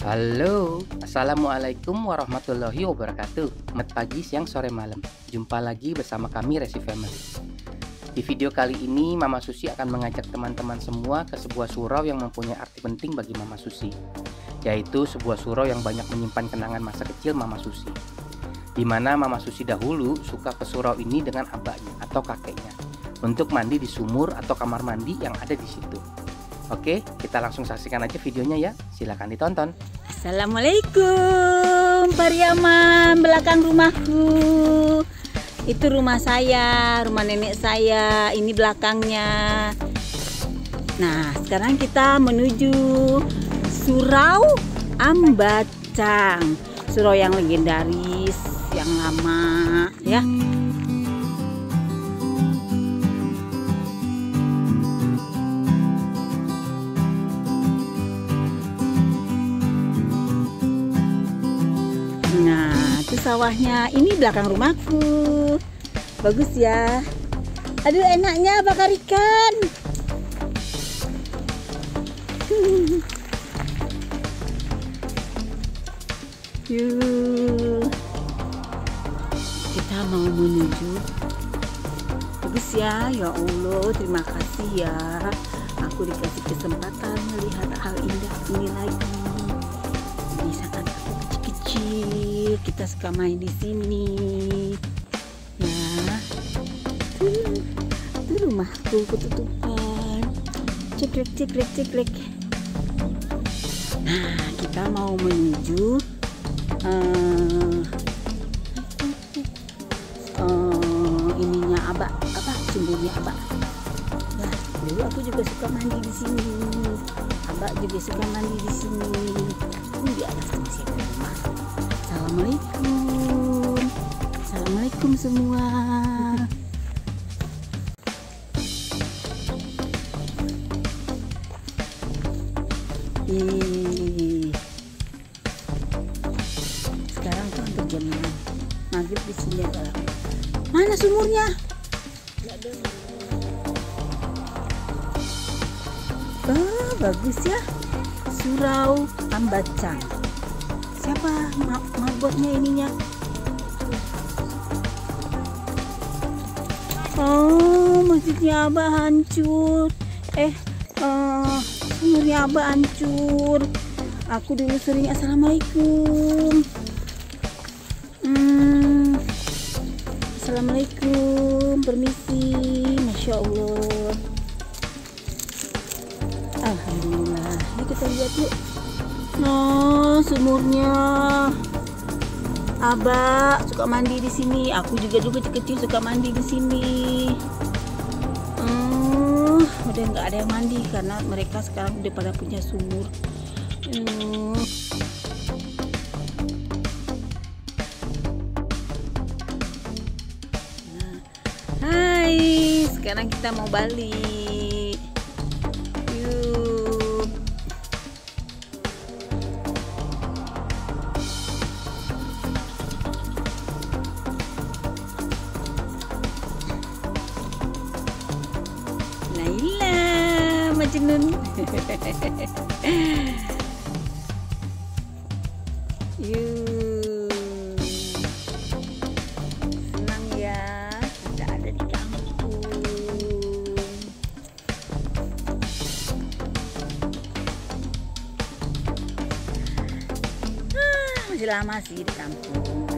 Halo, Assalamualaikum warahmatullahi wabarakatuh. Selamat pagi, siang, sore, malam. Jumpa lagi bersama kami Resi Family. Di video kali ini, Mama Susi akan mengajak teman-teman semua ke sebuah surau yang mempunyai arti penting bagi Mama Susi, yaitu sebuah surau yang banyak menyimpan kenangan masa kecil Mama Susi. Di mana Mama Susi dahulu suka ke surau ini dengan abahnya atau kakeknya untuk mandi di sumur atau kamar mandi yang ada di situ. Oke, kita langsung saksikan aja videonya ya. Silakan ditonton. Assalamualaikum, Pariaman, belakang rumahku. Itu rumah saya, rumah nenek saya. Ini belakangnya. Nah, sekarang kita menuju Surau Ambacang, surau yang legendaris, yang lama, ya. Nah, itu sawahnya. Ini belakang rumahku. Bagus ya. Aduh, enaknya bakar ikan. Yuk. Kita mau menuju. Bagus ya. Ya Allah, terima kasih ya. Aku dikasih kesempatan melihat hal indah ini lagi. Di saat aku kecil, kita suka main di sini. Ya, itu rumahku ketutupan. Ceklek, ceklek, ceklek. Nah, kita mau menuju ininya abah, sumbernya abah. Nah, dulu aku juga suka mandi di sini. Abah juga suka mandi di sini. Ini di atas masih ada rumah. Assalamualaikum. Assalamualaikum semua. Sekarang tuh hampir jam 6. Maghrib di sini adalah. Mana sumurnya? Oh, bagus ya. Surau Ambacang. Siapa mabotnya ininya? Oh, masjidnya abah hancur. Sumurnya abah hancur. Aku dulu sering assalamualaikum. Assalamualaikum, permisi. Masya Allah. Alhamdulillah. Yuk kita lihat yuk. Nah, sumurnya. Abah suka mandi di sini. Aku juga dulu kecil suka mandi di sini. Udah nggak ada yang mandi karena mereka sekarang udah pada punya sumur. Nah, hai, sekarang kita mau balik. Yuk. Laila Majnun. Yuk. Senang ya kita ada di kampung. Masih lama sih di kampung.